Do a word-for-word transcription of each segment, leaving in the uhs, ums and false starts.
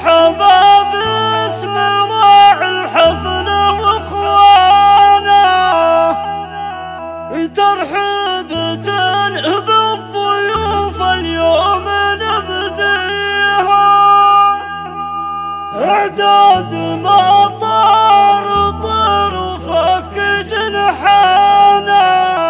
مرحبا باسم راعي الحفل واخوانه، ترحيبة بالضيوف اليوم نبديها، اعداد ما طار طير وفك جنحانه،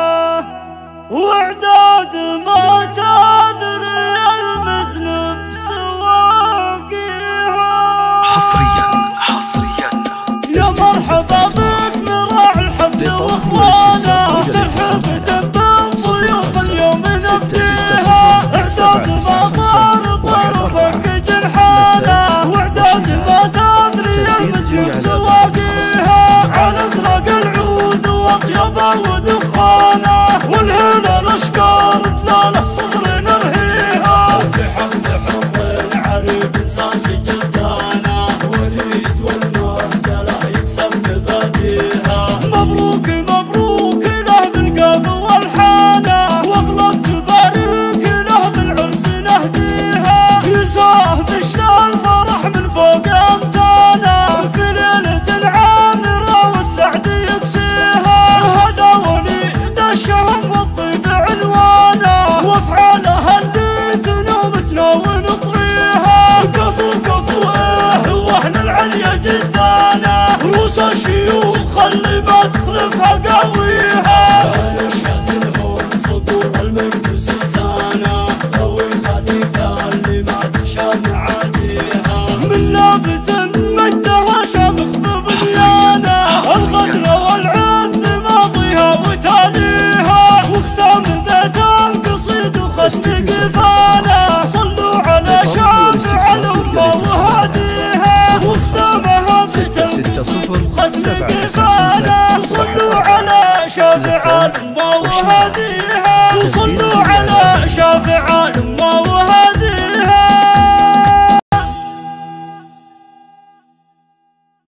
واعداد ما تدري المزنب سواقيها. حصريا حصريا يا مرحبا باسم راعي الحفل واخوانه، ترحيبة بالضيوف اليوم نبديها، اعداد ما طار طير وفك جنحانه، واعداد ما تدري المزنب سواقيها، على ازرق العود واطيبه ودخانه، والهلال اشكار ثلاله صغر نرهيها، في حمد حب العريق ساسي جدانه، وليد والمهجله يكسب مباديها. مبروك مبروك له بالقاف والحانه، واغلط تبارك له بالعرس نهديها، يساه بشتى الفرح من فوق امتانه، في ليله العامره والسعد يكسيها، هذا وليد الشهم والطيب عنوانه، وافعاله اللي تنومسنا ونطريها، كفو كفو ايه واهل العليا جدانه، رؤوس الشيوخ خلي ما تخلفها قويها، نشهد لهم صدور المجد سيسانه، قوي خليفه اللي ما تشان عاديها، من لابت مجدها شامخ ببنيانه، الغدر والعز ماضيها وتاليها، واختام ذات القصيد وختم قفانه، صلوا على شافع الامه وهاديها، واختامها بتلقصيد وختم قفانه، صلوا على شافع الامه وهاديها.